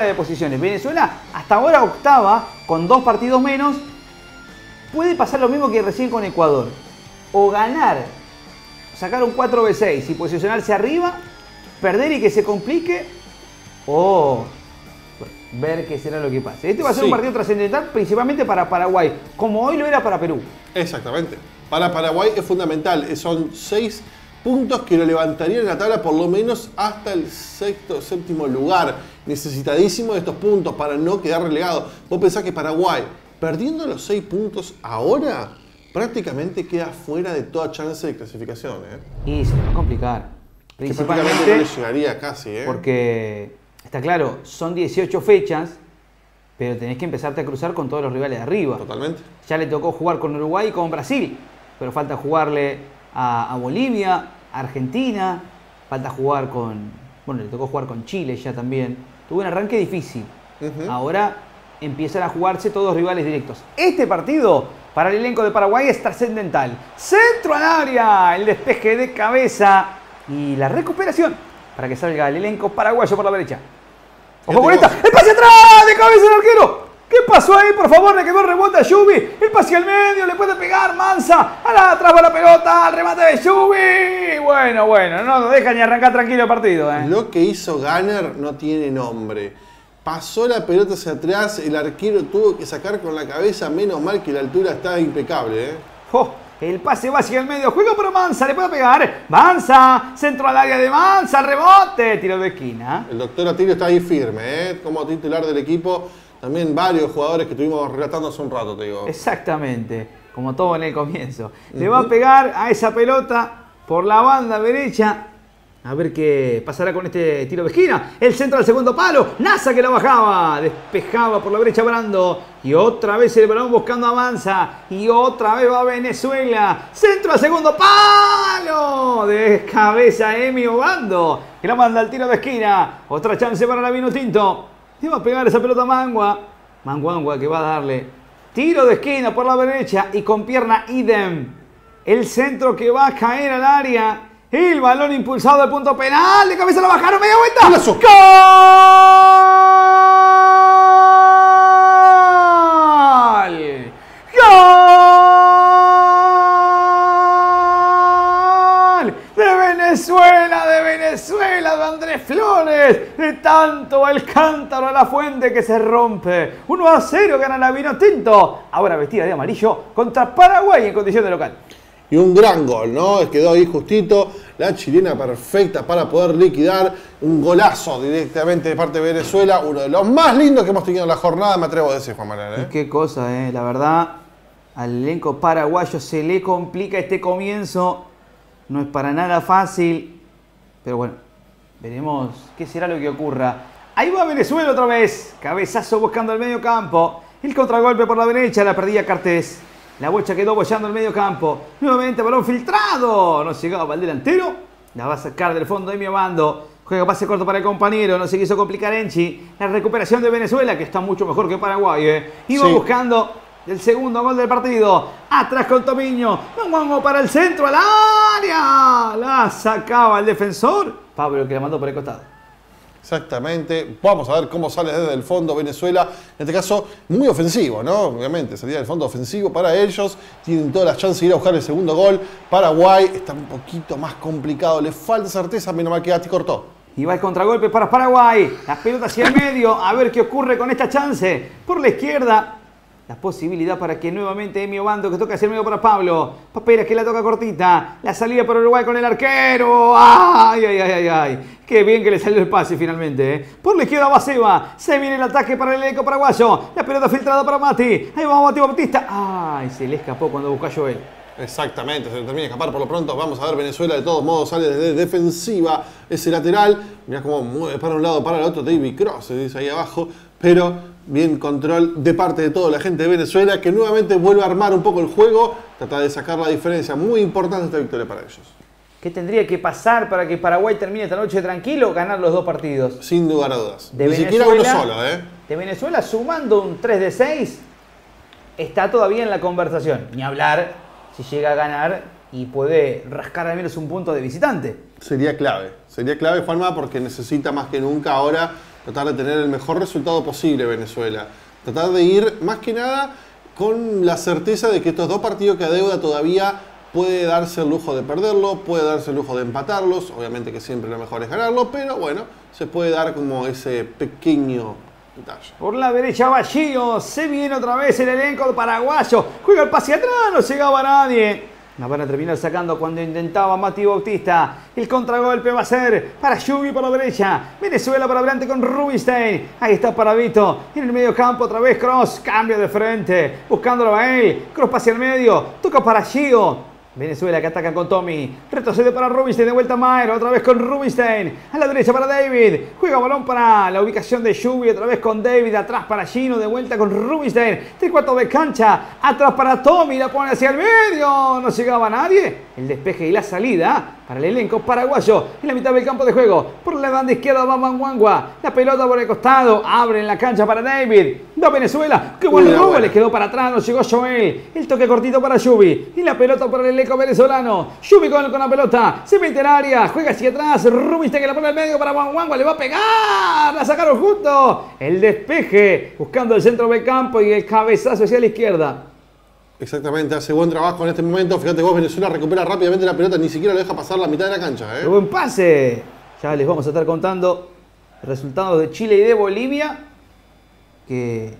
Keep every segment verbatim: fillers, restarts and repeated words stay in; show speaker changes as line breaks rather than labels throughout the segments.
de posiciones. Venezuela hasta ahora octava con dos partidos menos. Puede pasar lo mismo que recién con Ecuador. O ganar, sacar un cuatro B seis y posicionarse arriba, perder y que se complique, o ver qué será lo que pase. Este va a ser sí. un partido trascendental principalmente para Paraguay, como hoy lo era para Perú.
Exactamente. Para Paraguay es fundamental. Son seis puntos que lo levantarían en la tabla por lo menos hasta el sexto o séptimo lugar. Necesitadísimo de estos puntos para no quedar relegado. Vos pensás que Paraguay, perdiendo los seis puntos ahora, prácticamente queda fuera de toda chance de clasificación. ¿eh?
Y se le va a complicar.
Principalmente que prácticamente no le llegaría casi. ¿eh?
Porque, está claro, son dieciocho fechas, pero tenés que empezarte a cruzar con todos los rivales de arriba.
Totalmente.
Ya le tocó jugar con Uruguay y con Brasil, pero falta jugarle a, a Bolivia, a Argentina, falta jugar con... Bueno, le tocó jugar con Chile ya también. Tuvo un arranque difícil. Uh-huh. Ahora empiezan a jugarse todos rivales directos. Este partido para el elenco de Paraguay es trascendental. Centro al área, el despeje de cabeza y la recuperación para que salga el elenco paraguayo por la derecha. ¡Ojo con esta! ¡El pase atrás de cabeza del arquero! ¿Qué pasó ahí? Por favor, le quedó el rebote a Yubi. El pase al medio, le puede pegar Mansa. A la atrás va la pelota, al remate de Yubi. Bueno, bueno, no nos deja ni arrancar tranquilo el partido. ¿eh?
Lo que hizo Gunner no tiene nombre. Pasó la pelota hacia atrás, el arquero tuvo que sacar con la cabeza, menos mal que la altura está impecable. ¿eh?
Oh, el pase va hacia el medio, juega para Mansa, le puede pegar. Mansa, centro al área de Mansa, el rebote, tiro de esquina.
El doctor Atilio está ahí firme, ¿eh? como titular del equipo. También varios jugadores que estuvimos relatando hace un rato, te digo.
Exactamente, como todo en el comienzo. Uh-huh. Le va a pegar a esa pelota por la banda derecha. A ver qué pasará con este tiro de esquina. El centro al segundo palo. Nasa que la bajaba. Despejaba por la brecha Brando. Y otra vez el balón buscando avanza. Y otra vez va Venezuela. Centro al segundo palo. De cabeza Emi Obando, que la manda al tiro de esquina. Otra chance para la Vinotinto. Le va a pegar esa pelota a Mangua. Manguangua que va a darle tiro de esquina por la derecha. Y con pierna idem. El centro que va a caer al área. El balón impulsado del punto penal. De cabeza la bajaron. Media vuelta.
¡Golazo!
¡Gol! ¡Gol! De Venezuela, de Venezuela, de Andrés Flores. De tanto el cántaro a la fuente que se rompe. uno a cero gana la Vinotinto. Ahora vestida de amarillo contra Paraguay en condición de local.
Y un gran gol, ¿no? Quedó ahí justito, la chilena perfecta para poder liquidar. Un golazo directamente de parte de Venezuela, uno de los más lindos que hemos tenido en la jornada, me atrevo a decir, Juan Manuel. ¿eh?
Qué cosa, ¿eh? La verdad, al elenco paraguayo se le complica este comienzo. No es para nada fácil, pero bueno, veremos qué será lo que ocurra. Ahí va Venezuela otra vez, cabezazo buscando el medio campo. El contragolpe por la derecha, la perdía Cartés. La bocha quedó bollando el medio campo. Nuevamente balón filtrado. No llegaba para el delantero. La va a sacar del fondo de mi Obando. Juega pase corto para el compañero. No se quiso complicar Enchi. La recuperación de Venezuela, que está mucho mejor que Paraguay. ¿eh? Iba sí. buscando el segundo gol del partido. Atrás con Tomiño. Vamos para el centro al área. La sacaba el defensor. Pablo que la mandó por el costado.
Exactamente. Vamos a ver cómo sale desde el fondo Venezuela. En este caso, muy ofensivo, ¿no? Obviamente, salía del fondo ofensivo para ellos. Tienen todas las chances de ir a buscar el segundo gol. Paraguay está un poquito más complicado. Le falta certeza, menos mal que Ati cortó.
Y va el contragolpe para Paraguay. La pelota hacia el medio. A ver qué ocurre con esta chance. Por la izquierda. La posibilidad para que nuevamente Emi Obando, que toca hacia el medio para Pablo. Paperas que la toca cortita. La salida por Uruguay con el arquero. ¡Ay, ay, ay, ay! ay! Qué bien que le salió el pase finalmente. ¿eh? Por la izquierda va Seba. Se viene el ataque para el elenco paraguayo. La pelota filtrada para Mati. Ahí va Mati Bautista. ¡Ay! Se le escapó cuando buscó a Joel.
Exactamente, se le termina de escapar por lo pronto. Vamos a ver, Venezuela de todos modos sale desde defensiva ese lateral. Mirá cómo mueve para un lado, para el otro. David Cross se dice ahí abajo. Pero bien control de parte de toda la gente de Venezuela, que nuevamente vuelve a armar un poco el juego. Trata de sacar la diferencia. Muy importante esta victoria para ellos.
¿Qué tendría que pasar para que Paraguay termine esta noche tranquilo? Ganar los dos partidos.
Sin lugar a dudas.
De
Ni
Venezuela,
siquiera uno solo, ¿eh?
De Venezuela sumando un tres de seis, está todavía en la conversación. Ni hablar si llega a ganar y puede rascar al menos un punto de visitante.
Sería clave. Sería clave, Juanma, porque necesita más que nunca ahora tratar de tener el mejor resultado posible Venezuela. Tratar de ir, más que nada, con la certeza de que estos dos partidos que adeuda todavía puede darse el lujo de perderlo, puede darse el lujo de empatarlos. Obviamente que siempre lo mejor es ganarlo, pero bueno, se puede dar como ese pequeño detalle.
Por la derecha Bachillo, se viene otra vez el elenco paraguayo. Juega el pase atrás, no llegaba nadie. La van a terminar sacando cuando intentaba Mati Bautista. El contragolpe va a ser para Yubi por la derecha. Venezuela para adelante con Rubinstein. Ahí está Paravito. En el medio campo otra vez Cross. Cambio de frente. Buscándolo a él. Cross hacia el medio. Toca para Gio. Venezuela que ataca con Tommy. Retrocede para Rubinstein. De vuelta Mayer. Otra vez con Rubinstein. A la derecha para David. Juega balón para la ubicación de Yubi. Otra vez con David. Atrás para Gino. De vuelta con Rubinstein. Tres cuartos de cancha. Atrás para Tommy. La pone hacia el medio. No llegaba nadie. El despeje y la salida para el elenco paraguayo. En la mitad del campo de juego. Por la banda izquierda va Manguangua. La pelota por el costado. Abre en la cancha para David. Va Venezuela. Qué buen robo. Le quedó para atrás. No llegó Joel. El toque cortito para Yubi. Y la pelota por el elenco venezolano. Yubi con, con la pelota. Se mete en área. Juega hacia atrás. Rubinstein que la pone al medio para Manguangua. Le va a pegar. La sacaron justo. El despeje. Buscando el centro del campo y el cabezazo hacia la izquierda.
Exactamente, hace buen trabajo en este momento. Fíjate vos, Venezuela recupera rápidamente la pelota, ni siquiera lo deja pasar la mitad de la cancha. ¿eh?
Buen pase. Ya les vamos a estar contando resultados de Chile y de Bolivia. Que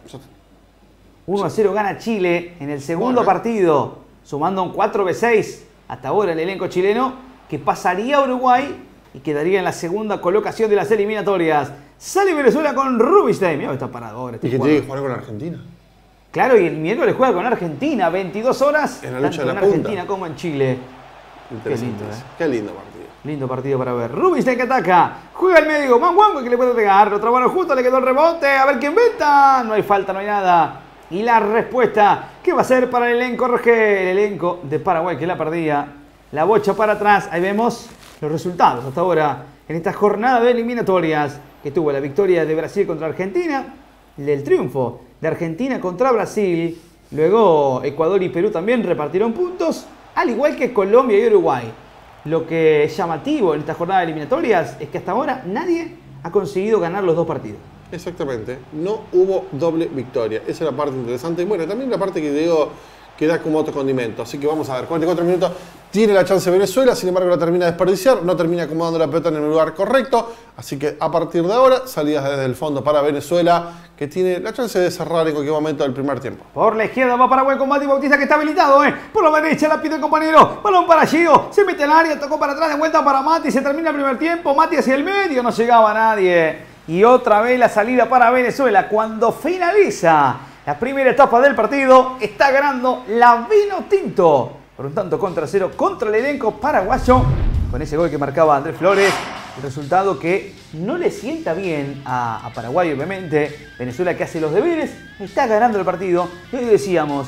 uno a cero gana Chile en el segundo bueno. partido, sumando un cuatro a seis hasta ahora el elenco chileno, que pasaría a Uruguay y quedaría en la segunda colocación de las eliminatorias. Sale Venezuela con Rubinstein. Mira, está parado ahora.
Este y que tiene que jugar con Argentina.
Claro, y el miércoles juega con Argentina, veintidós horas,
en la lucha
tanto
de la
en
punta.
Argentina como en Chile.
Qué lindo, ¿eh? Qué lindo partido.
Lindo partido para ver. Rubinstein que ataca, juega al medio, Manguangua que le puede pegar, otra mano justo, le quedó el rebote, a ver quién venta, no hay falta, no hay nada. Y la respuesta, ¿qué va a ser para el elenco Rogel? El elenco de Paraguay que la perdía, la bocha para atrás, ahí vemos los resultados hasta ahora en esta jornada de eliminatorias que tuvo la victoria de Brasil contra Argentina, el triunfo de Argentina contra Brasil, luego Ecuador y Perú también repartieron puntos, al igual que Colombia y Uruguay. Lo que es llamativo en esta jornada de eliminatorias es que hasta ahora nadie ha conseguido ganar los dos partidos.
Exactamente, no hubo doble victoria, esa es la parte interesante. Bueno, también la parte que digo que da como otro condimento, así que vamos a ver, cuarenta y cuatro minutos, tiene la chance Venezuela, sin embargo la termina de desperdiciar, no termina acomodando la pelota en el lugar correcto, así que a partir de ahora, salidas desde el fondo para Venezuela, que tiene la chance de cerrar en cualquier momento del primer tiempo.
Por la izquierda va Paraguay con Mati Bautista que está habilitado, ¿eh? Por la derecha la pide el compañero, balón para Gio, se mete al área, tocó para atrás, de vuelta para Mati, se termina el primer tiempo, Mati hacia el medio, no llegaba nadie. Y otra vez la salida para Venezuela cuando finaliza la primera etapa del partido, está ganando la Vinotinto por un tanto contra cero contra el elenco paraguayo con ese gol que marcaba Andrés Flores. El resultado que no le sienta bien a, a Paraguay, obviamente. Venezuela que hace los deberes, está ganando el partido. Y hoy decíamos,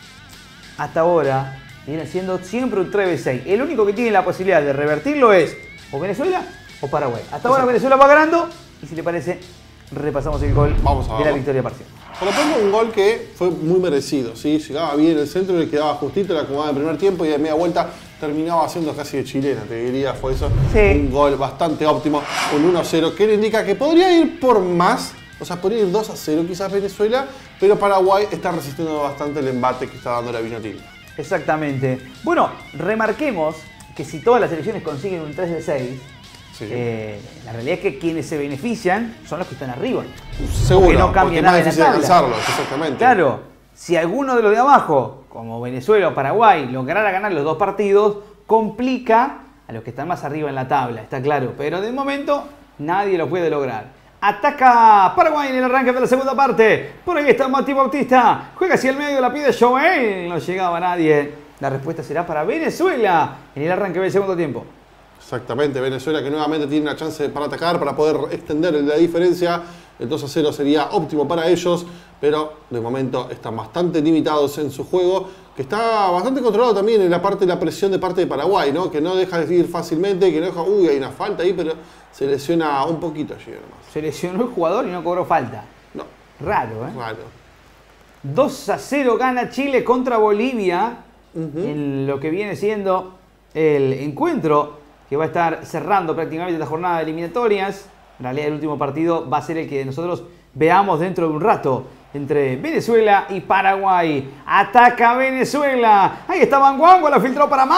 hasta ahora viene siendo siempre un tres a seis. El único que tiene la posibilidad de revertirlo es o Venezuela o Paraguay. Hasta ahora Venezuela va ganando y si le parece, repasamos el gol
Vamos a
de la victoria parcial.
Por lo tanto, un gol que fue muy merecido, ¿sí? Llegaba bien el centro, le quedaba justito, la acomodaba en el primer tiempo y de media vuelta terminaba haciendo casi de chilena, te diría, fue eso.
Sí.
Un gol bastante óptimo, un uno a cero, que le indica que podría ir por más, o sea, podría ir dos a cero quizás Venezuela, pero Paraguay está resistiendo bastante el embate que está dando la Vinotinto.
Exactamente. Bueno, remarquemos que si todas las selecciones consiguen un tres de seis, sí. eh, la realidad es que quienes se benefician son los que están arriba.
Seguro,
porque no cambia nada en la tabla.
Alcanzarlos, exactamente.
Claro, si alguno de los de abajo, como Venezuela o Paraguay, lograra ganar los dos partidos, complica a los que están más arriba en la tabla, está claro. Pero de momento nadie lo puede lograr. Ataca Paraguay en el arranque de la segunda parte. Por ahí está Mati Bautista. Juega hacia el medio, la pide Joel. No llegaba nadie. La respuesta será para Venezuela en el arranque del segundo tiempo.
Exactamente, Venezuela que nuevamente tiene una chance para atacar, para poder extender la diferencia. El dos a cero sería óptimo para ellos, pero de momento están bastante limitados en su juego, que está bastante controlado también en la parte de la presión de parte de Paraguay, ¿no? Que no deja de ir fácilmente, que no deja, uy, hay una falta ahí, pero se lesiona un poquito allí nomás.
Se lesionó el jugador y no cobró falta.
No.
Raro, ¿eh?
Raro.
dos a cero gana Chile contra Bolivia uh-huh. en lo que viene siendo el encuentro que va a estar cerrando prácticamente esta jornada de eliminatorias. En realidad el último partido va a ser el que nosotros veamos dentro de un rato. Entre Venezuela y Paraguay. Ataca Venezuela. Ahí está Manguango, la filtró para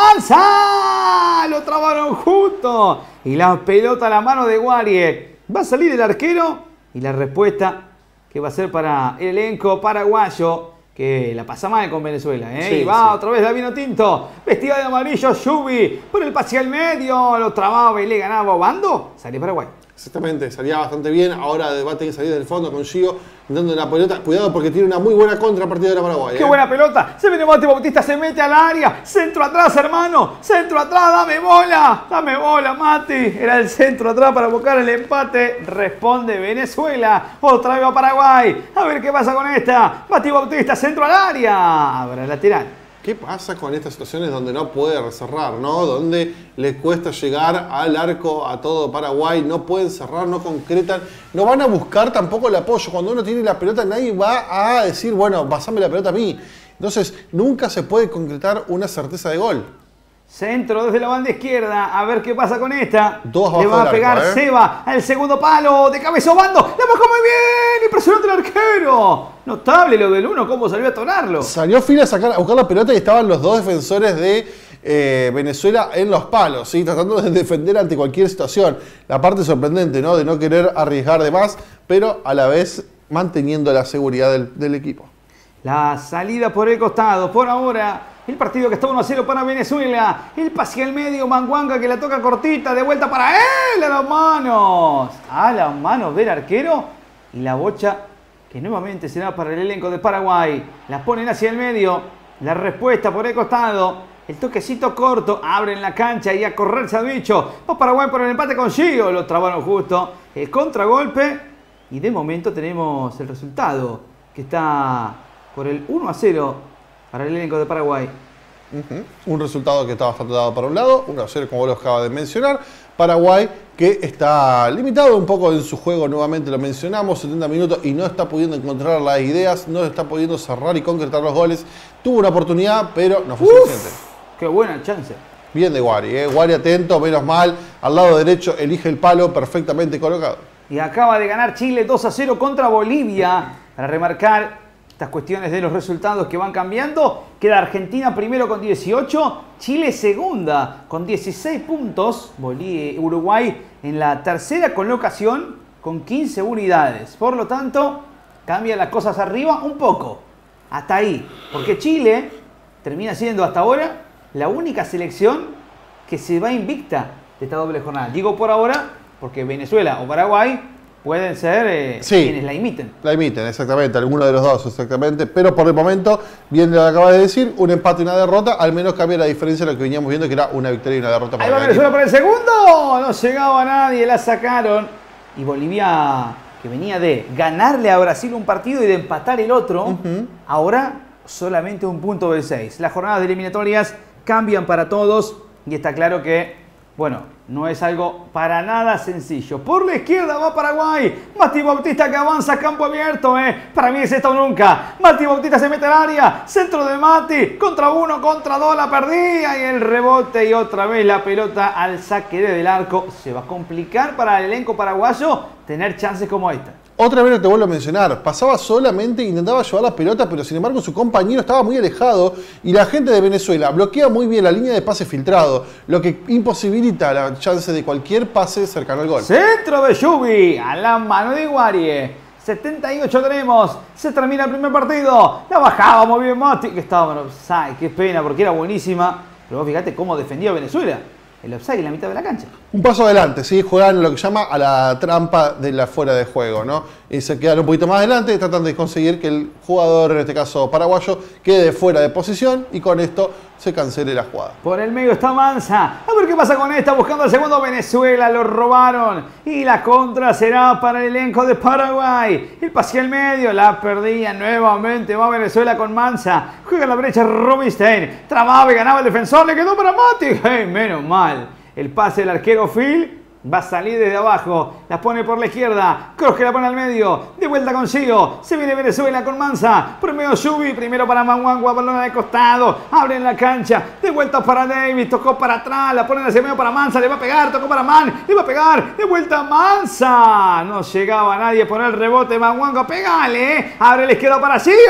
Mansa. Lo trabaron justo. Y la pelota a la mano de Guarie. Va a salir el arquero. Y la respuesta que va a ser para el elenco paraguayo, que la pasa mal con Venezuela. ¿eh?
Sí,
y va
sí.
otra vez la vino tinto. Vestida de amarillo, Yubi. Por el pase al medio. Lo trababa y le ganaba Obando. Sale Paraguay.
Exactamente, salía bastante bien. Ahora va a tener que salir del fondo con Gio, dando la pelota. Cuidado porque tiene una muy buena contrapartida de la Paraguay.
¡Qué
¿eh?
buena pelota! Se viene Mati Bautista, se mete al área. Centro atrás, hermano. Centro atrás, dame bola. Dame bola, Mati. Era el centro atrás para buscar el empate. Responde Venezuela. Otra vez a Paraguay. A ver qué pasa con esta. Mati Bautista, centro al área. Ahora lateral.
¿Qué pasa con estas situaciones donde no puede cerrar, ¿no? Donde le cuesta llegar al arco a todo Paraguay, no pueden cerrar, no concretan, no van a buscar tampoco el apoyo. Cuando uno tiene la pelota, nadie va a decir, bueno, pasame la pelota a mí. Entonces, nunca se puede concretar una certeza de gol.
Centro desde la banda izquierda. A ver qué pasa con esta.
Dos
Le
abajo
va a
del
pegar
arco, ¿eh?
Seba al segundo palo. De cabeza Obando. La bajó muy bien. Impresionante el arquero. Notable lo del uno. Cómo salió a tonarlo.
Salió Fila a, sacar, a buscar la pelota y estaban los dos defensores de eh, Venezuela en los palos, ¿sí? Tratando de defender ante cualquier situación. La parte sorprendente, ¿no? De no querer arriesgar de más, pero a la vez manteniendo la seguridad del, del equipo.
La salida por el costado. Por ahora, el partido que está uno a cero para Venezuela. El pase al medio. Manguanga que la toca cortita. De vuelta para él. A las manos. A las manos del arquero. Y la bocha que nuevamente será para el elenco de Paraguay. La ponen hacia el medio. La respuesta por el costado. El toquecito corto. Abren la cancha y a correrse al bicho. Va Paraguay por el empate con Gio. Lo trabaron justo. El contragolpe. Y de momento tenemos el resultado. Que está por el uno a cero para el elenco de Paraguay.
Uh-huh. Un resultado que está bastante dado para un lado, uno a cero como vos lo acabas de mencionar. Paraguay que está limitado un poco en su juego, nuevamente lo mencionamos, setenta minutos y no está pudiendo encontrar las ideas, no está pudiendo cerrar y concretar los goles. Tuvo una oportunidad, pero no fue
Uf,
suficiente.
¡Qué buena chance!
Bien de Guari, ¿eh? Guari atento, menos mal, al lado derecho elige el palo perfectamente colocado.
Y acaba de ganar Chile dos a cero contra Bolivia. Para remarcar estas cuestiones de los resultados que van cambiando, queda Argentina primero con dieciocho, Chile segunda con dieciséis puntos, Bolí- Uruguay en la tercera colocación con quince unidades. Por lo tanto, cambian las cosas arriba un poco, hasta ahí, porque Chile termina siendo hasta ahora la única selección que se va invicta de esta doble jornada. Digo por ahora, porque Venezuela o Paraguay pueden ser eh,
Sí.
quienes la imiten.
La imiten, exactamente, alguno de los dos, exactamente. Pero por el momento, bien lo acaba de decir, un empate y una derrota, al menos cambia la diferencia de lo que veníamos viendo, que era una victoria y una derrota.
Ahí
para
va
cada
Venezuela
equipo.
por el segundo. No llegaba nadie, la sacaron. Y Bolivia, que venía de ganarle a Brasil un partido y de empatar el otro,
Uh-huh.
ahora solamente un punto de seis. Las jornadas de eliminatorias cambian para todos y está claro que, bueno, no es algo para nada sencillo. Por la izquierda va Paraguay. Mati Bautista que avanza a campo abierto. Eh. Para mí es esto o nunca. Mati Bautista se mete al área. Centro de Mati. Contra uno, contra dos. La perdía. Y el rebote. Y otra vez la pelota al saque desde el arco. Se va a complicar para el elenco paraguayo tener chances como esta.
Otra vez te vuelvo a mencionar, pasaba solamente, intentaba llevar la pelota, pero sin embargo su compañero estaba muy alejado y la gente de Venezuela bloquea muy bien la línea de pase filtrado, lo que imposibilita la chance de cualquier pase cercano al gol.
Centro de Yubi a la mano de Guarie. setenta y ocho tenemos. Se termina el primer partido. La bajaba muy bien Mati, que estaba en offside. Qué pena, porque era buenísima. Pero vos fíjate cómo defendió Venezuela. El offside en la mitad de la cancha.
Un paso adelante, ¿sí? Juegan lo que llama a la trampa de la fuera de juego, ¿no? Y se quedan un poquito más adelante y tratan de conseguir que el jugador, en este caso paraguayo, quede fuera de posición y con esto se cancele la jugada.
Por el medio está Mansa. A ver qué pasa con esta. Buscando el segundo. Venezuela lo robaron. Y la contra será para el elenco de Paraguay. El pase al medio. La perdía nuevamente. Va Venezuela con Mansa. Juega a la brecha Rubinstein. Trababa y ganaba el defensor. Le quedó para Mati. Hey, menos mal. El pase del arquero Phil. Va a salir desde abajo. Las pone por la izquierda. Cross que la pone al medio. De vuelta con Gio. Se viene Venezuela con Mansa. Por medio Yubi. Primero para Manguangua. Balón de costado. Abre en la cancha. De vuelta para Davis. Tocó para atrás. La pone hacia medio para Mansa. Le va a pegar. Tocó para Man. Le va a pegar. De vuelta Mansa. No llegaba nadie por el rebote. Manguangua. Pegale. ¿eh? Abre la izquierda para Gio.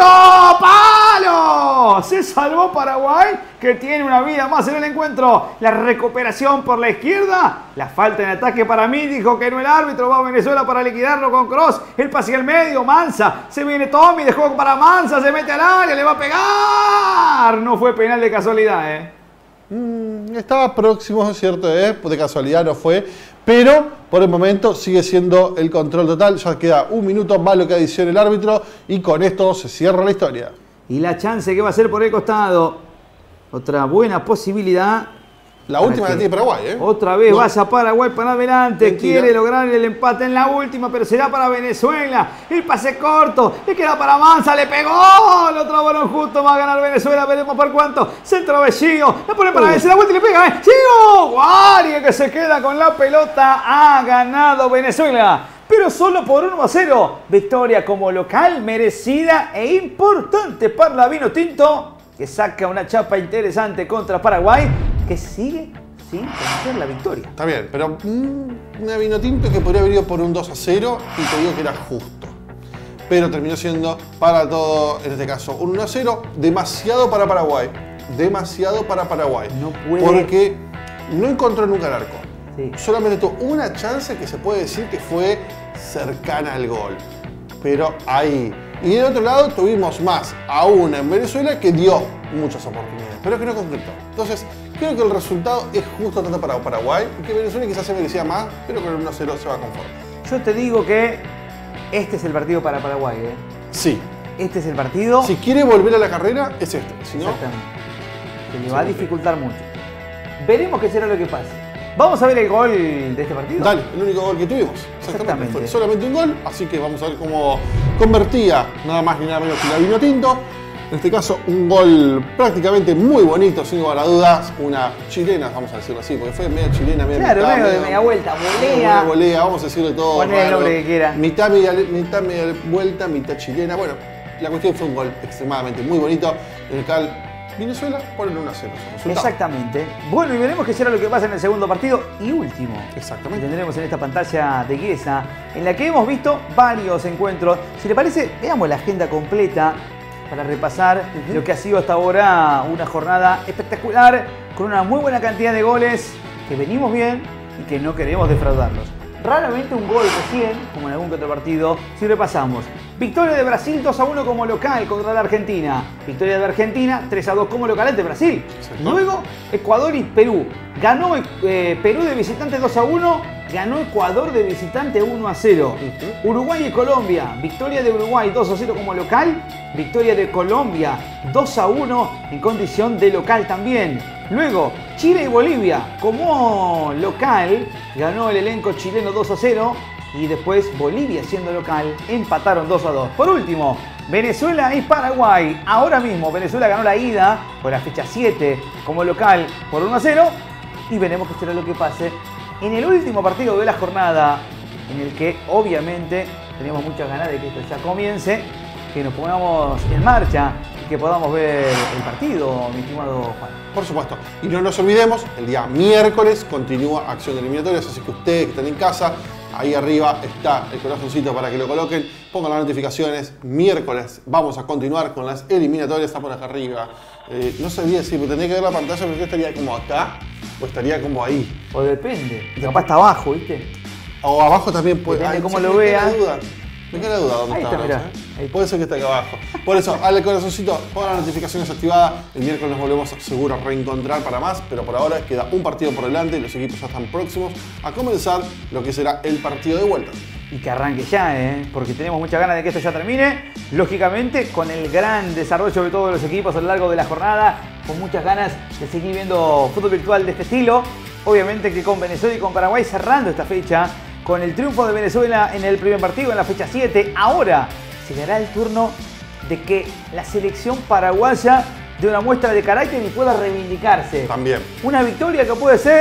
¡Palo! Se salvó Paraguay, que tiene una vida más en el encuentro. La recuperación por la izquierda. La falta en ataque para mí. Dijo que no el árbitro. Va a Venezuela para liquidarlo con Cross. El pase al medio. Mansa. Se viene Tommy. Dejó para Mansa. Se mete al área. Le va a pegar. No fue penal de casualidad, ¿eh?
Mm, estaba próximo, ¿cierto? ¿Eh? De casualidad no fue. Pero por el momento sigue siendo el control total. Ya queda un minuto más lo que adiciona el árbitro. Y con esto se cierra la historia.
Y la chance que va a ser por el costado. Otra buena posibilidad.
La última la tiene Paraguay, ¿eh?
Otra vez
no.
vaya Paraguay para adelante.
Mentira.
Quiere lograr el empate en la última, pero será para Venezuela. El pase corto. Le queda para Mansa. Le pegó. El otro balón justo. Va a ganar Venezuela. Veremos por cuánto. Centro de Gio. La pone para Venezuela. La vuelta y le pega, ¿eh? Gio. Guardia que se queda con la pelota. Ha ganado Venezuela, pero solo por uno a cero. Victoria como local, merecida e importante para la Vinotinto, que saca una chapa interesante contra Paraguay, que sigue sin conocer la victoria.
Está bien, pero mmm, una Vinotinto que podría haber ido por un dos a cero y te digo que era justo. Pero terminó siendo para todo, en este caso, un uno a cero, demasiado para Paraguay. Demasiado para Paraguay.
No puede.
Porque no encontró nunca el arco.
Sí.
Solamente tuvo una chance que se puede decir que fue cercana al gol. Pero ahí. Y del otro lado tuvimos más aún en Venezuela, que dio muchas oportunidades, pero que no concretó. Entonces, creo que el resultado es justo tanto para Paraguay, que Venezuela quizás se merecía más, pero con el uno a cero se va a conformar.
Yo te digo que este es el partido para Paraguay, ¿eh?
Sí.
Este es el partido.
Si quiere volver a la carrera, es este. Si no,
exactamente. Se le va a dificultar mucho. Veremos qué será lo que pase. Vamos a ver el gol de este partido.
Dale, el único gol que tuvimos. Exactamente.
Exactamente.
Fue solamente un gol, así que vamos a ver cómo convertía nada más ni nada menos que la Vinotinto. En este caso, un gol prácticamente muy bonito, sin lugar a dudas. Una chilena, vamos a decirlo así, porque fue media chilena, media
Claro,
mitad,
medio de media vuelta, volea.
Media volea, vamos a decirlo todo.
Poné el nombre que quiera.
Mitad media, mitad media vuelta, mitad chilena. Bueno, la cuestión fue un gol extremadamente muy bonito, en el cual Venezuela pone uno a cero.
Exactamente. Bueno, y veremos qué será lo que pasa en el segundo partido y último.
Exactamente.
Que tendremos en esta pantalla de Guesa, en la que hemos visto varios encuentros. Si le parece, veamos la agenda completa para repasar uh-huh. lo que ha sido hasta ahora una jornada espectacular, con una muy buena cantidad de goles, que venimos bien y que no queremos defraudarlos. Raramente un gol recién, como en algún que otro partido, si repasamos. Victoria de Brasil dos a uno como local contra la Argentina. Victoria de Argentina tres a dos como local ante Brasil. Exacto. Luego Ecuador y Perú. Ganó eh, Perú de visitante dos a uno, ganó Ecuador de visitante uno a cero. Uh-huh. Uruguay y Colombia. Victoria de Uruguay dos a cero como local. Victoria de Colombia dos a uno en condición de local también. Luego, Chile y Bolivia como local, ganó el elenco chileno dos a cero y después Bolivia siendo local empataron dos a dos. Por último, Venezuela y Paraguay. Ahora mismo Venezuela ganó la ida por la fecha siete como local por uno a cero y veremos qué será lo que pase en el último partido de la jornada, en el que obviamente tenemos muchas ganas de que esto ya comience, que nos pongamos en marcha y que podamos ver el partido, mi estimado Juan.
Por supuesto. Y no nos olvidemos, el día miércoles continúa acción de eliminatorias, así que ustedes que están en casa, ahí arriba está el corazoncito para que lo coloquen, pongan las notificaciones. Miércoles vamos a continuar con las eliminatorias, está por acá arriba. Eh, no sabía si tendría que ver la pantalla, pero yo estaría como acá o estaría como ahí.
O depende, capaz está abajo, ¿viste?
O abajo también puede.
Depende cómo lo vea.
Me queda la duda dónde
ahí
está.
está, mirá.
¿eh? Puede ser que esté acá abajo. Por eso, al corazoncito, pongan las notificaciones activadas. El miércoles nos volvemos seguro a reencontrar para más, pero por ahora queda un partido por delante. Los equipos ya están próximos a comenzar lo que será el partido de vuelta.
Y que arranque ya, ¿eh? Porque tenemos muchas ganas de que esto ya termine. Lógicamente, con el gran desarrollo de todos los equipos a lo largo de la jornada, con muchas ganas de seguir viendo fútbol virtual de este estilo. Obviamente que con Venezuela y con Paraguay cerrando esta fecha, con el triunfo de Venezuela en el primer partido, en la fecha siete, ahora llegará el turno de que la selección paraguaya dé una muestra de carácter y pueda reivindicarse.
También.
Una victoria que puede ser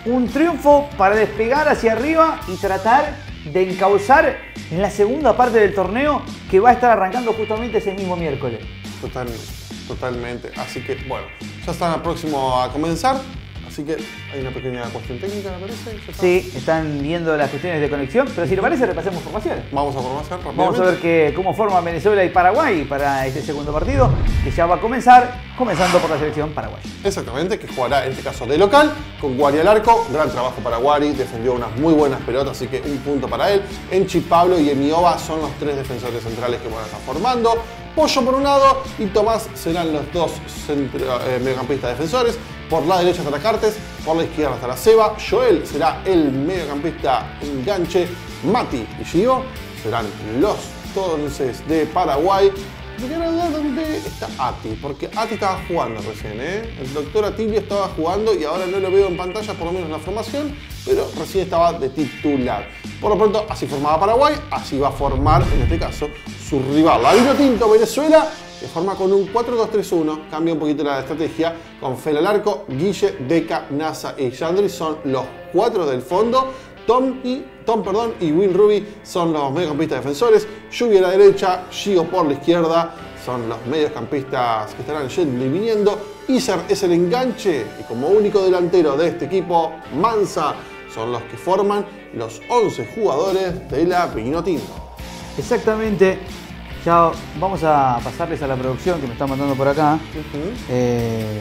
un triunfo para despegar hacia arriba y tratar de encauzar en la segunda parte del torneo que va a estar arrancando justamente ese mismo miércoles.
Totalmente, totalmente. Así que, bueno, ya están próximos a comenzar. Así que hay una pequeña cuestión técnica, me parece. ¿Ya está?
Sí, están viendo las cuestiones de conexión, pero si le parece, repasemos formaciones.
Vamos a formación rápidamente.
Vamos a ver que, cómo forman Venezuela y Paraguay para este segundo partido, que ya va a comenzar, comenzando por la selección paraguaya.
Exactamente, que jugará en este caso de local, con Guari al arco. Gran trabajo para Guari, defendió unas muy buenas pelotas, así que un punto para él. Enchi, Pablo y Emiova son los tres defensores centrales que van a estar formando. Pollo por un lado y Tomás serán los dos centro, eh, mediocampistas defensores. Por la derecha estará Cartes, por la izquierda estará Seba. Joel será el mediocampista enganche. Mati y Gio serán los entonces de Paraguay. Me quiero ver dónde está Ati, porque Ati estaba jugando recién, ¿eh? El doctor Atilio estaba jugando y ahora no lo veo en pantalla, por lo menos en la formación, pero recién estaba de titular. Por lo pronto, así formaba Paraguay, así va a formar, en este caso, su rival. La Vinotinto Venezuela, que forma con un cuatro dos tres uno, cambia un poquito la estrategia, con Fel al arco, Guille, Deca, Nasa y Yandri son los cuatro del fondo. Tom y, Tom, perdón, y Will Ruby son los mediocampistas defensores. Yubi a la derecha, Gio por la izquierda son los mediocampistas que estarán yendo y viniendo. Iser es el enganche y como único delantero de este equipo, Mansa son los que forman los once jugadores de la Vinotinto.
Exactamente. Ya vamos a pasarles a la producción que me están mandando por acá.
Uh-huh.
eh,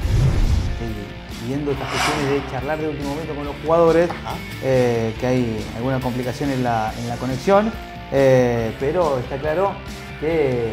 viendo estas cuestiones de charlar de último momento con los jugadores, eh, que hay alguna complicación en la, en la conexión, eh, pero está claro que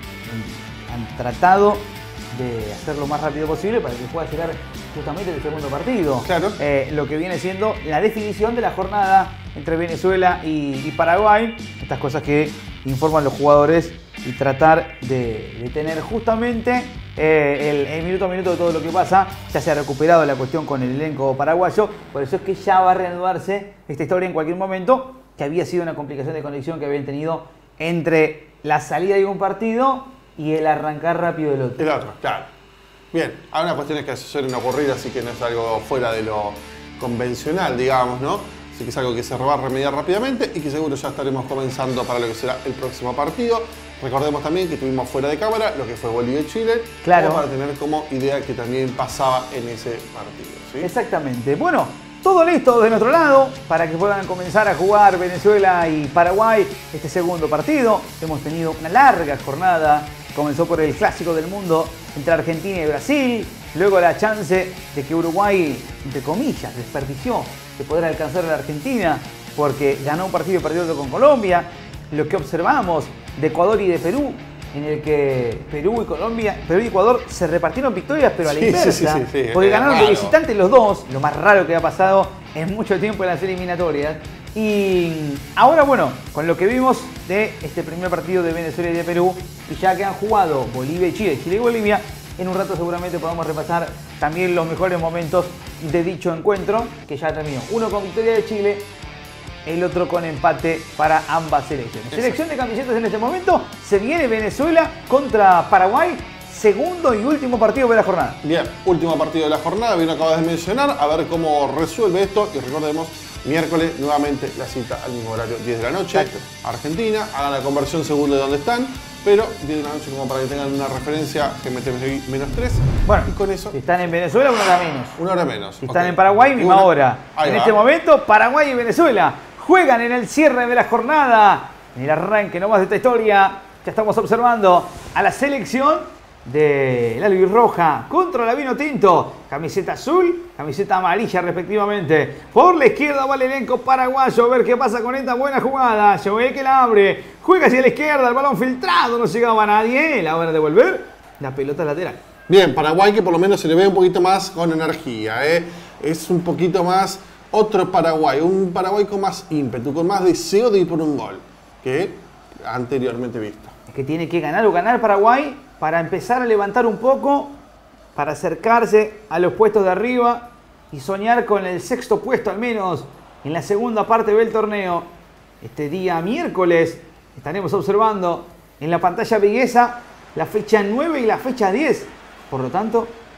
han tratado de hacerlo lo más rápido posible para que pueda llegar justamente el segundo partido.
Claro.
Eh, lo que viene siendo la definición de la jornada entre Venezuela y, y Paraguay, estas cosas que informan los jugadores y tratar de, de tener justamente eh, el, el minuto a minuto de todo lo que pasa. Ya se ha recuperado la cuestión con el elenco paraguayo, por eso es que ya va a reanudarse esta historia en cualquier momento, que había sido una complicación de conexión que habían tenido entre la salida de un partido y el arrancar rápido del otro.
El otro, claro. Bien, hay unas cuestiones que suelen ocurrir, así que no es algo fuera de lo convencional, digamos, ¿no? Así que es algo que se va a remediar rápidamente y que seguro ya estaremos comenzando para lo que será el próximo partido. Recordemos también que tuvimos fuera de cámara lo que fue Bolivia y Chile,
claro,
para tener como idea que también pasaba en ese partido, ¿sí?
Exactamente. Bueno, todo listo de nuestro lado para que puedan comenzar a jugar Venezuela y Paraguay este segundo partido. Hemos tenido una larga jornada. Comenzó por el clásico del mundo entre Argentina y Brasil. Luego la chance de que Uruguay, entre comillas, desperdició de poder alcanzar a la Argentina porque ganó un partido y perdió otro con Colombia. Lo que observamos de Ecuador y de Perú, en el que Perú y Colombia, Perú y Ecuador se repartieron victorias, pero a la
sí,
inversa,
sí, sí, sí, sí.
porque ganaron
raro.
de visitantes los dos, lo más raro que ha pasado en mucho tiempo en las eliminatorias. Y ahora, bueno, con lo que vimos de este primer partido de Venezuela y de Perú, y ya que han jugado Bolivia y Chile, Chile y Bolivia, en un rato seguramente podamos repasar también los mejores momentos de dicho encuentro, que ya terminó. Uno con victoria de Chile, el otro con empate para ambas selecciones. Exacto. Selección de camisetas en este momento, se viene Venezuela contra Paraguay, segundo y último partido de la jornada.
Bien, último partido de la jornada, bien lo acabas de mencionar, a ver cómo resuelve esto y recordemos, miércoles nuevamente la cita al mismo horario, diez de la noche,
exacto,
Argentina, hagan la conversión según de dónde están, pero diez de la noche como para que tengan una referencia, G M T menos tres.
Bueno,
y con eso...
Si están en Venezuela, una hora menos.
Una hora menos.
Si están
okay.
en Paraguay, misma
una...
hora.
Ahí
en
va.
este momento, Paraguay y Venezuela juegan en el cierre de la jornada. En el arranque nomás de esta historia, ya estamos observando a la selección de la albirroja contra la Vinotinto. Camiseta azul, camiseta amarilla respectivamente. Por la izquierda va el elenco paraguayo. A ver qué pasa con esta buena jugada. Joel que la abre. Juega hacia la izquierda. El balón filtrado. No llegaba a nadie. La van a devolver. La pelota lateral.
Bien, Paraguay que por lo menos se le ve un poquito más con energía, ¿eh? Es un poquito más otro Paraguay. Un Paraguay con más ímpetu, con más deseo de ir por un gol que anteriormente visto.
Es que tiene que ganar o ganar Paraguay para empezar a levantar un poco, para acercarse a los puestos de arriba y soñar con el sexto puesto al menos en la segunda parte del torneo. Este día miércoles estaremos observando en la pantalla viguesa la fecha nueve y la fecha diez. Por lo tanto,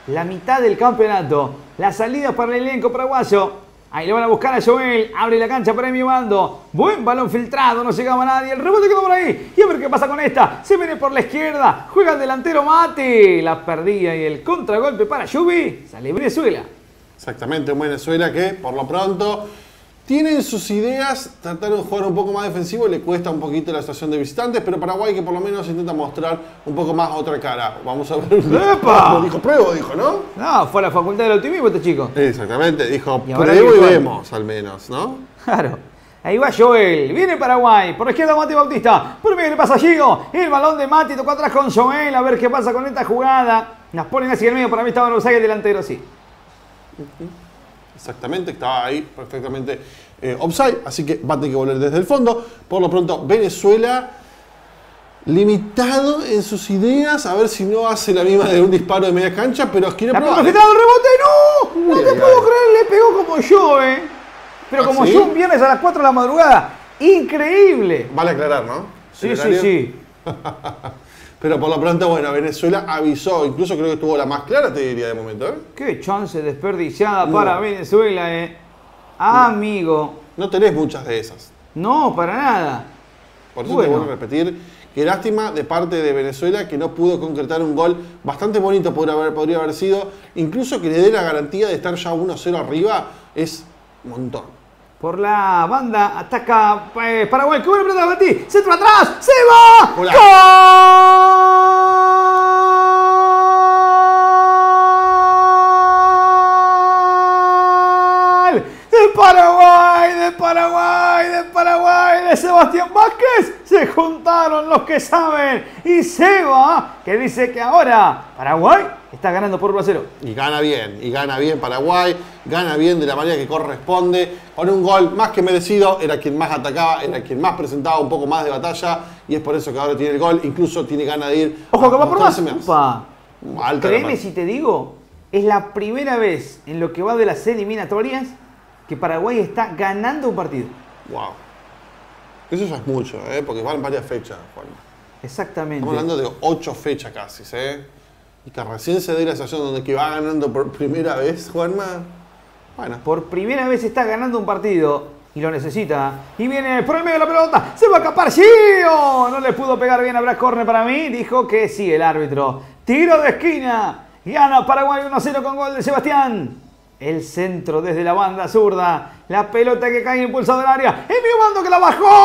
la mitad del campeonato. La salida para el elenco paraguayo. Ahí le van a buscar a Joel. Abre la cancha para mi bando. Buen balón filtrado. No llegaba nadie. El rebote quedó por ahí. Y a ver qué pasa con esta. Se viene por la izquierda. Juega el delantero Mati. La perdía y el contragolpe para Yubi. Sale Venezuela.
Exactamente, un Venezuela que por lo pronto tienen sus ideas, trataron de jugar un poco más defensivo, le cuesta un poquito la situación de visitantes, pero Paraguay que por lo menos intenta mostrar un poco más otra cara. Vamos a ver.
¡Epa!
Dijo pruebo, dijo, ¿no?
No, fue a la facultad del optimismo este chico.
Exactamente, dijo
Y ahora
pruebo y
virtual.
vemos al menos, ¿no?
Claro. Ahí va Joel. Viene Paraguay. Por la izquierda Mati Bautista. Por medio le pasa a Gigo. El balón de Mati tocó atrás con Joel. A ver qué pasa con esta jugada. Las ponen así en el medio. Para mí estaba en offside el delantero, sí.
Exactamente, estaba ahí perfectamente eh, offside, así que va a tener que volver desde el fondo. Por lo pronto, Venezuela limitado en sus ideas, a ver si no hace la misma de un disparo de media cancha, pero quiere
La
probar.
pelota filtrada, el rebote, no. No
Uy,
te
ay,
puedo
ay.
creer, le pegó como yo, eh. Pero
¿Ah,
como
sí?
yo un viernes a las cuatro de la madrugada. Increíble.
Vale aclarar, ¿no?
Sí,
El
sí,
horario.
sí.
Pero por lo pronto, bueno, Venezuela avisó, incluso creo que tuvo la más clara, te diría de momento, ¿eh?
Qué chance desperdiciada
No.
para Venezuela, eh. Amigo.
No tenés muchas de esas.
No, para nada.
Por eso
Bueno.
te vuelvo a repetir, qué lástima de parte de Venezuela que no pudo concretar un gol bastante bonito, podría haber, podría haber sido, incluso que le dé la garantía de estar ya uno cero arriba, es un montón.
Por la banda ataca eh, Paraguay. ¡Qué buena pelota para ti! ¡Centro atrás! ¡Se va!
Hola.
¡Gol! ¡De Paraguay! ¡De Paraguay! ¡De Paraguay! ¡De Sebastián Vázquez! Se juntaron los que saben. Y Seba, que dice que ahora Paraguay está ganando por uno a cero.
Y gana bien, y gana bien Paraguay, gana bien de la manera que corresponde, con un gol más que merecido, era quien más atacaba, era quien más presentaba un poco más de batalla, y es por eso que ahora tiene el gol, incluso tiene ganas de ir.
Ojo, que
a
va por más.
mostrarse
Upa.
Alta
Créeme
la-
si te digo, es la primera vez en lo que va de las eliminatorias que Paraguay está ganando un partido.
Wow. Eso ya es mucho, ¿eh? Porque van varias fechas, Juan.
Exactamente.
Estamos hablando de ocho fechas casi, ¿eh? Y que recién se dé la situación donde que va ganando por primera vez, Juanma. Bueno,
Por primera vez está ganando un partido y lo necesita. Y viene por el medio de la pelota. Se va a escapar Gio. No le pudo pegar bien a Brad Corner para mí. Dijo que sí el árbitro. Tiro de esquina. Gana Paraguay uno a cero con gol de Sebastián. El centro desde la banda zurda. La pelota que cae impulsado del área. El mío mando que la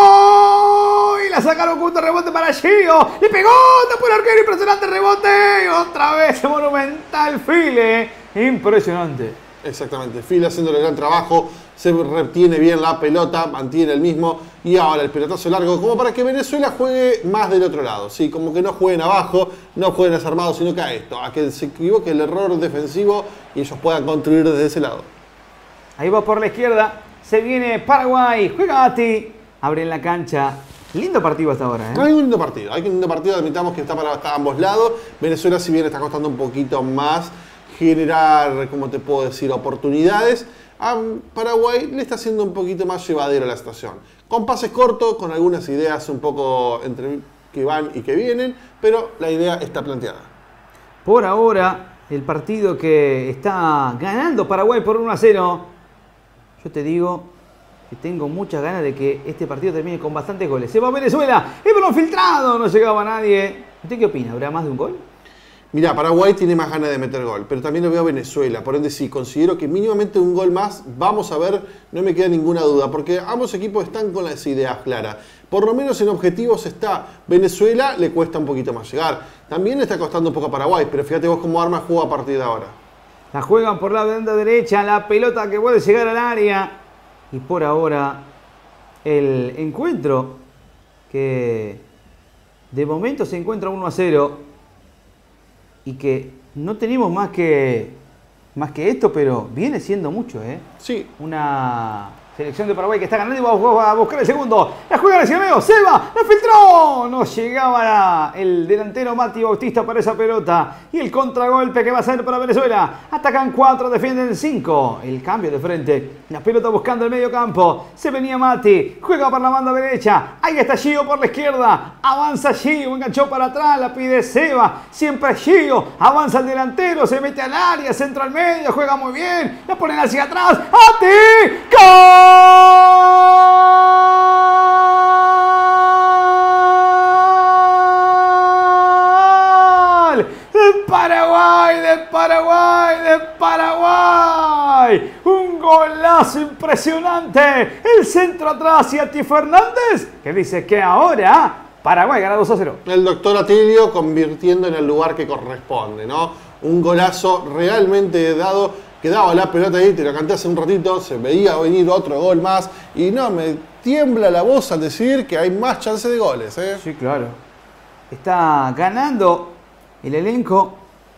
bajó. Y la sacaron junto rebote para Gio. Le pegó. Tapó el arquero. Impresionante rebote. Y otra vez monumental file. Impresionante.
exactamente. Phil haciéndole el gran trabajo, se retiene bien la pelota, mantiene el mismo. Y ahora el pelotazo largo, como para que Venezuela juegue más del otro lado. Sí, como que no jueguen abajo, no jueguen desarmados, sino que a esto, a que se equivoque el error defensivo y ellos puedan construir desde ese lado.
Ahí va por la izquierda. Se viene Paraguay. Juega Ati. Abre en la cancha. Lindo partido hasta ahora, ¿eh?
Hay un lindo partido, hay un lindo partido, admitamos que está para hasta ambos lados. Venezuela, si bien está costando un poquito más generar, como te puedo decir, oportunidades, a Paraguay le está haciendo un poquito más llevadera la situación. Con pases cortos, con algunas ideas un poco entre que van y que vienen, pero la idea está planteada.
Por ahora, el partido que está ganando Paraguay por uno a cero. Yo te digo que tengo muchas ganas de que este partido termine con bastantes goles. Se va Venezuela, el balón filtrado, no llegaba nadie. ¿Usted qué opina? ¿Habrá más de un gol?
Mirá, Paraguay tiene más ganas de meter gol, pero también lo veo a Venezuela. Por ende, sí, considero que mínimamente un gol más, vamos a ver, no me queda ninguna duda, porque ambos equipos están con las ideas claras. Por lo menos en objetivos está. Venezuela le cuesta un poquito más llegar. También le está costando un poco a Paraguay, pero fíjate vos cómo arma juego a partir de ahora.
La juegan por la banda derecha, la pelota que puede llegar al área. Y por ahora, el encuentro que de momento se encuentra uno a cero. Y que no tenemos más que, más que esto, pero viene siendo mucho, ¿eh?
Sí,
Una Selección de Paraguay que está ganando y va a buscar el segundo. La juega hacia el medio. Seba. La filtró. No llegaba el delantero Mati Bautista para esa pelota. Y el contragolpe que va a ser para Venezuela. Atacan cuatro, defienden cinco. El cambio de frente. La pelota buscando el medio campo. Se venía Mati. Juega por la banda derecha. Ahí está Gio por la izquierda. Avanza Gio. Enganchó para atrás. La pide Seba. Siempre Gio. Avanza el delantero. Se mete al área. Centro al medio. Juega muy bien. La ponen hacia atrás. ¡Ati! ¡Gol! ¡De Paraguay! ¡De Paraguay! ¡De Paraguay! ¡Un golazo impresionante! El centro atrás y Ati Fernández, que dice que ahora Paraguay gana dos a cero.
El doctor Atilio convirtiendo en el lugar que corresponde, ¿no? Un golazo realmente dado. Quedaba la pelota ahí, te lo canté hace un ratito, se veía venir otro gol más y no, me tiembla la voz al decir que hay más chance de goles, ¿eh?
Sí, claro. Está ganando el elenco.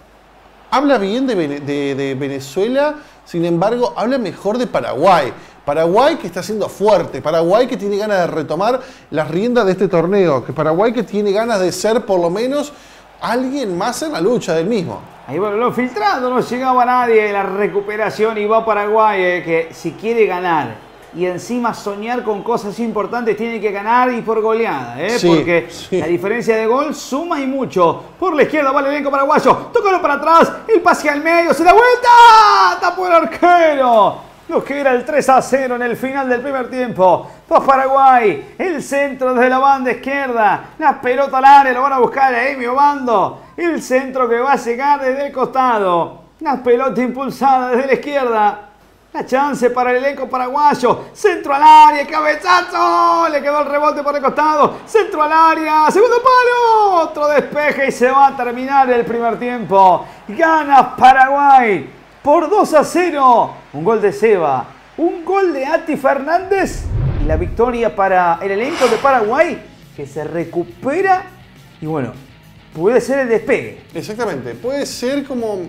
Habla bien de, de, de Venezuela, sin embargo, habla mejor de Paraguay. Paraguay que está siendo fuerte, Paraguay que tiene ganas de retomar las riendas de este torneo, que Paraguay que tiene ganas de ser por lo menos alguien más en la lucha del mismo.
Ahí va lo filtrando, no llegaba nadie. La recuperación y va Paraguay, eh, que si quiere ganar y encima soñar con cosas importantes, tiene que ganar y por goleada, eh,
sí,
porque
sí.
La diferencia de gol suma y mucho. Por la izquierda va el elenco paraguayo. Tócalo para atrás, el pase al medio, se da vuelta, tapó el arquero. Lo que era el tres a cero en el final del primer tiempo. Va Paraguay, el centro desde la banda izquierda. La pelota al área, lo van a buscar a Emi Obando. El centro que va a llegar desde el costado. La pelota impulsada desde la izquierda. La chance para el elenco paraguayo. Centro al área, cabezazo. Le quedó el rebote por el costado. Centro al área, segundo palo. Otro despeje y se va a terminar el primer tiempo. Gana Paraguay por dos a cero. Un gol de Seba, un gol de Ati Fernández y la victoria para el elenco de Paraguay que se recupera y bueno, puede ser el despegue.
Exactamente, puede ser como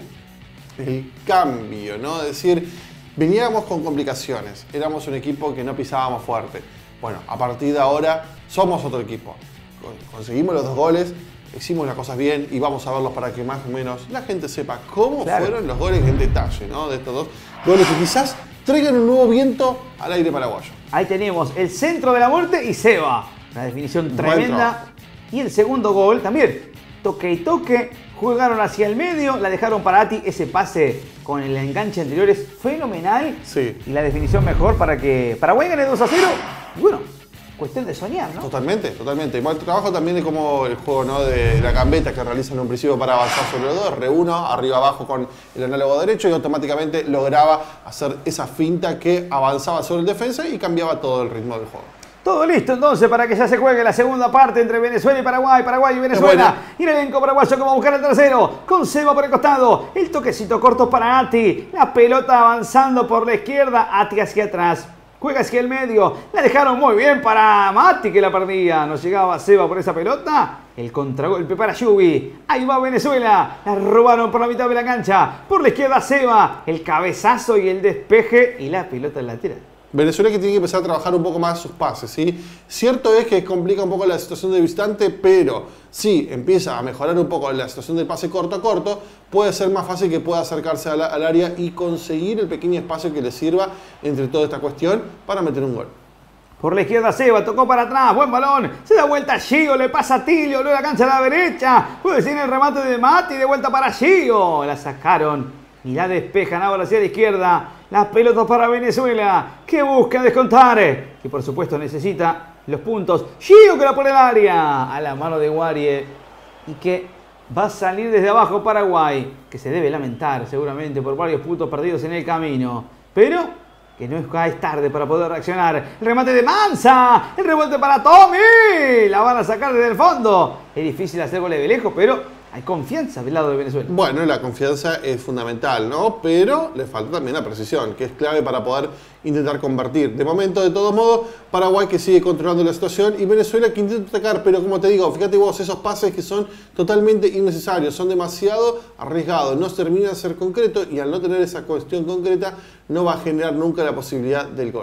el cambio, ¿no? Es decir, veníamos con complicaciones, éramos un equipo que no pisábamos fuerte. Bueno, a partir de ahora somos otro equipo. Conseguimos los dos goles, hicimos las cosas bien y vamos a verlos para que más o menos la gente sepa cómo claro. fueron los goles en detalle, ¿no? De estos dos goles que quizás traigan un nuevo viento al aire paraguayo.
Ahí tenemos el centro de la muerte y Seba. Una definición tremenda. Y el segundo gol también. Toque y toque. Jugaron hacia el medio. La dejaron para Ati. Ese pase con el enganche anterior es fenomenal.
Sí.
Y la definición mejor para que Paraguay gane dos a cero. Y bueno, cuestión de soñar, ¿no?
Totalmente, totalmente. Igual trabajo también de como el juego, ¿no? De la gambeta que realizan en un principio para avanzar sobre los dos. R uno, arriba abajo con el análogo derecho y automáticamente lograba hacer esa finta que avanzaba sobre el defensa y cambiaba todo el ritmo del juego.
Todo listo entonces para que ya se juegue la segunda parte entre Venezuela y Paraguay, Paraguay y Venezuela. Y el elenco paraguayo que va a buscar el tercero, con Seba por el costado. El toquecito corto para Ati. La pelota avanzando por la izquierda, Ati hacia atrás. Juega hacia el medio, la dejaron muy bien para Mati que la perdía. No llegaba Seba por esa pelota. El contragolpe para Yubi. Ahí va Venezuela. La robaron por la mitad de la cancha. Por la izquierda Seba. El cabezazo y el despeje y la pelota en la lateral.
Venezuela que tiene que empezar a trabajar un poco más sus pases, ¿sí? Cierto es que complica un poco la situación del visitante, pero si empieza a mejorar un poco la situación del pase corto a corto, puede ser más fácil que pueda acercarse al, al área y conseguir el pequeño espacio que le sirva entre toda esta cuestión para meter un gol.
Por la izquierda Seba, tocó para atrás, buen balón, se da vuelta a Gio, le pasa a Tilio, luego la cancha a la derecha, puede ser el remate de Mati, de vuelta para Gio, la sacaron y la despejan ahora hacia la izquierda. Las pelotas para Venezuela, que busca descontar, que por supuesto necesita los puntos. Gio que la pone al área, a la mano de Guarie, y que va a salir desde abajo Paraguay, que se debe lamentar seguramente por varios puntos perdidos en el camino, pero que no es tarde para poder reaccionar. El remate de Mansa, el rebote para Tommy, la van a sacar desde el fondo. Es difícil hacer goles de lejos, pero hay confianza del lado de Venezuela.
Bueno, la confianza es fundamental, ¿no? Pero le falta también la precisión, que es clave para poder intentar convertir. De momento, de todos modos, Paraguay que sigue controlando la situación y Venezuela que intenta atacar, pero como te digo, fíjate vos, esos pases que son totalmente innecesarios, son demasiado arriesgados, no terminan de ser concretos y al no tener esa cuestión concreta, no va a generar nunca la posibilidad del gol.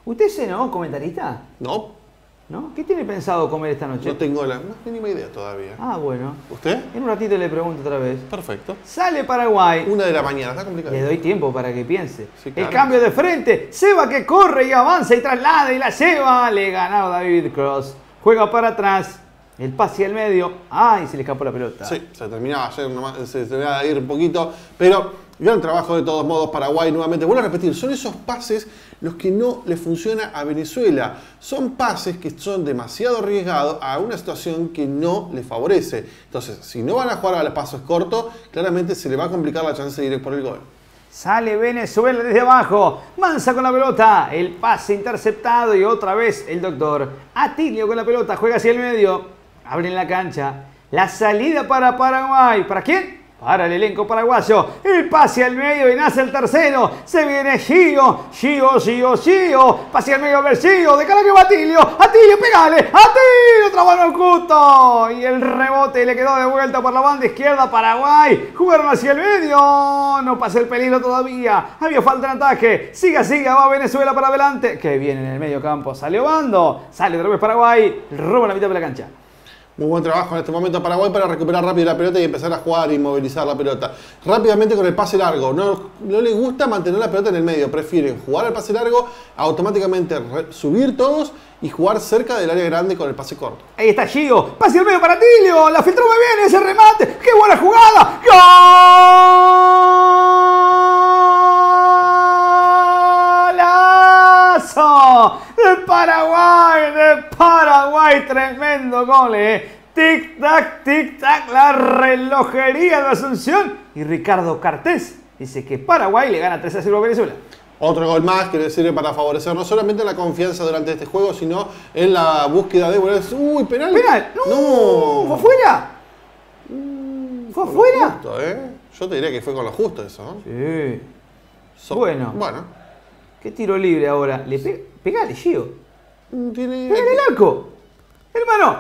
¿Usted cenó, comentarista?
No,
¿No? ¿Qué tiene pensado comer esta noche?
no tengo la más mínima idea todavía.
Ah, bueno.
¿Usted?
En un ratito le pregunto otra vez.
Perfecto.
Sale Paraguay.
Una de la mañana, está complicado.
Le doy tiempo para que piense.
Sí, claro.
El cambio de frente. Seba que corre y avanza y traslada y la lleva. Le ganó David Cross. Juega para atrás. El pase al medio. ¡Ay! Se le escapó la pelota.
Sí, se terminaba ayer, nomás, se, se va a ir un poquito. Pero gran trabajo de todos modos Paraguay nuevamente. Vuelvo a repetir, son esos pases los que no le funciona a Venezuela. Son pases que son demasiado arriesgados a una situación que no le favorece. Entonces, si no van a jugar a los pasos cortos, claramente se le va a complicar la chance de ir por el gol.
Sale Venezuela desde abajo. Mansa con la pelota. El pase interceptado y otra vez el doctor. Atilio con la pelota. Juega hacia el medio. Abren la cancha. La salida para Paraguay. ¿Para quién? Para el elenco paraguayo. El pase al medio y nace el tercero. Se viene Gio. Gio, Gio, Gio. Pase al medio a ver Gio. De cara que va Atilio. Atilio, pegale. Atilio, trabajó el justo. Y el rebote le quedó de vuelta por la banda izquierda. Paraguay. Jugaron hacia el medio. No pasa el peligro todavía. Había falta en ataque. Siga, siga. Va Venezuela para adelante. Que viene en el medio campo. Salió Bando. Sale otra vez Paraguay. Roba la mitad de la cancha.
Muy buen trabajo en este momento Paraguay para recuperar rápido la pelota y empezar a jugar y movilizar la pelota. Rápidamente con el pase largo. No, no les gusta mantener la pelota en el medio. Prefieren jugar al pase largo, automáticamente subir todos y jugar cerca del área grande con el pase corto.
Ahí está Gio. Pase al medio para Tilio. La filtró muy bien ese remate. ¡Qué buena jugada! ¡Golazo! De Paraguay, de Paraguay, tremendo gol, eh. Tic tac, tic tac, la relojería de Asunción. Y Ricardo Cartés dice que Paraguay le gana tres a cero a Venezuela.
Otro gol más que le sirve para favorecer no solamente la confianza durante este juego, sino en la búsqueda de goles. ¡Uy, penal!
¡Penal! ¡No!
no.
¿Fue afuera? ¿Fue afuera?
Justo, ¿eh? Yo te diría que fue con lo justo eso, ¿no?
Sí.
So,
bueno.
Bueno.
¿Qué tiro libre ahora? ¿Le pe Pegale, Gio.
Tiene...
¡Pegale el arco! ¡Hermano!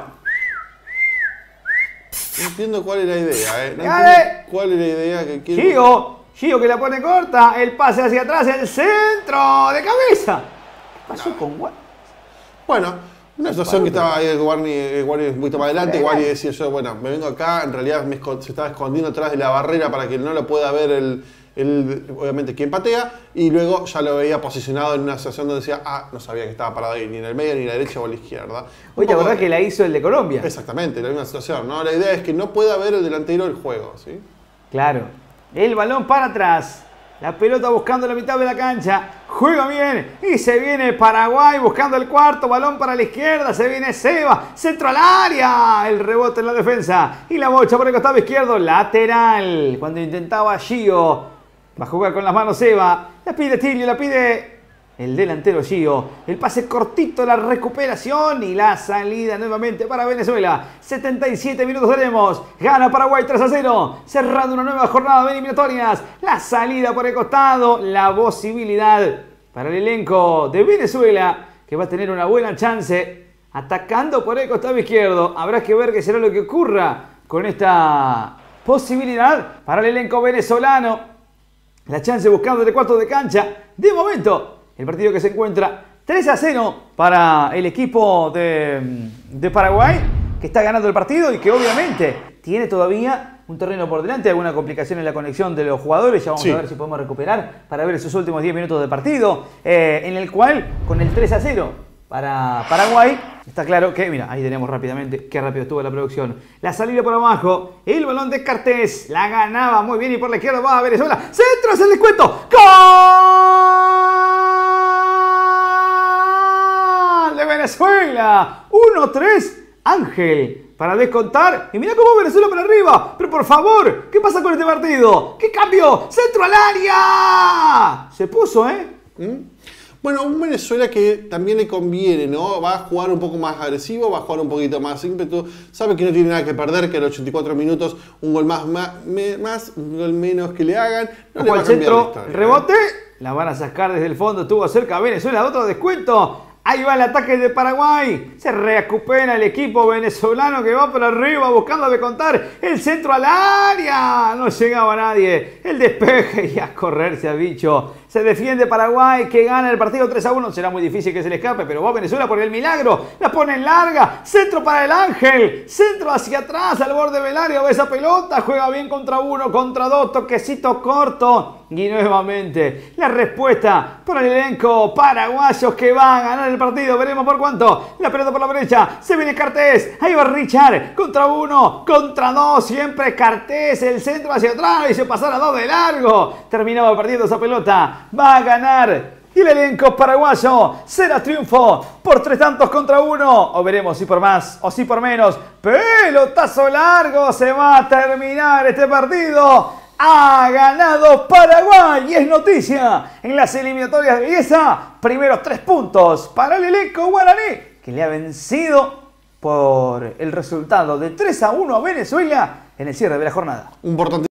No entiendo cuál es la idea, ¿eh? No
¡Pegale!
entiendo cuál es la idea que quiere...
Gio, Gio que la pone corta, el pase hacia atrás, el centro de cabeza. ¿Qué pasó no. con Guarni?
Bueno, una situación que estaba ahí el Guarni, el Guarni un poquito más adelante. Guarni decía yo, bueno, me vengo acá, en realidad me se estaba escondiendo atrás de la barrera para que no lo pueda ver el, el obviamente quien patea, y luego ya lo veía posicionado en una situación donde decía, ah, no sabía que estaba parado ahí, ni en el medio, ni en la derecha o a la izquierda.
Oye, ¿te acordás que la hizo el de Colombia?
Exactamente, la misma situación, ¿no? La idea es que no pueda ver el delantero del juego, ¿sí?
Claro. El balón para atrás. La pelota buscando la mitad de la cancha. Juega bien. Y se viene Paraguay buscando el cuarto. Balón para la izquierda. Se viene Seba. Centro al área. El rebote en la defensa. Y la bocha por el costado izquierdo. Lateral. Cuando intentaba Gio. Va a jugar con las manos Seba. La pide Tilio. La pide el delantero Gio. El pase cortito. La recuperación. Y la salida nuevamente para Venezuela. setenta y siete minutos tenemos. Gana Paraguay tres a cero. Cerrando una nueva jornada de eliminatorias. La salida por el costado. La posibilidad para el elenco de Venezuela, que va a tener una buena chance atacando por el costado izquierdo. Habrá que ver qué será lo que ocurra con esta posibilidad para el elenco venezolano. La chance buscando el cuarto de cancha. De momento, el partido que se encuentra tres a cero para el equipo de, de Paraguay, que está ganando el partido y que obviamente tiene todavía un terreno por delante, alguna complicación en la conexión de los jugadores. Ya vamos sí. a ver si podemos recuperar para ver esos últimos diez minutos de partido, eh, en el cual con el tres a cero para Paraguay, está claro que, mira, ahí tenemos rápidamente, qué rápido estuvo la producción. La salida por abajo, el balón de Cartés, la ganaba muy bien y por la izquierda va a Venezuela. Centro, es el descuento. ¡Gol de Venezuela! uno tres, Ángel para descontar. Y mira cómo Venezuela para arriba. Pero por favor, ¿qué pasa con este partido? ¿Qué cambio? ¡Centro al área! Se puso, ¿eh?
¿Mm? Bueno, un Venezuela que también le conviene, ¿no? Va a jugar un poco más agresivo, va a jugar un poquito más ímpetu. Sabe que no tiene nada que perder, que a los ochenta y cuatro minutos un gol más, más, más un gol menos que le hagan. No le va a
cambiar la historia, el rebote, ¿eh? La van a sacar desde el fondo, estuvo cerca Venezuela, otro descuento. Ahí va el ataque de Paraguay. Se recupera el equipo venezolano que va por arriba buscando de contar. El centro al área. No llegaba nadie. El despeje y a correrse a bicho. Se defiende Paraguay que gana el partido tres a uno. Será muy difícil que se le escape, pero va Venezuela por el milagro. La pone en larga. Centro para el Ángel. Centro hacia atrás al borde del área. Va esa pelota. Juega bien contra uno, contra dos. Toquecito corto. Y nuevamente la respuesta para el elenco paraguayos que va a ganar el partido. Veremos por cuánto. La pelota por la derecha. Se viene Cartés. Ahí va Richard. Contra uno. Contra dos. Siempre Cartés. El centro hacia atrás. Y se pasará a dos de largo. Terminaba perdiendo esa pelota. Va a ganar. Y el elenco paraguayo será triunfo por tres tantos contra uno. O veremos si por más o si por menos. Pelotazo largo. Se va a terminar este partido. Ha ganado Paraguay y es noticia en las eliminatorias de belleza. Primeros tres puntos para el elenco guaraní, que le ha vencido por el resultado de tres a uno a Venezuela en el cierre de la jornada.
Importante.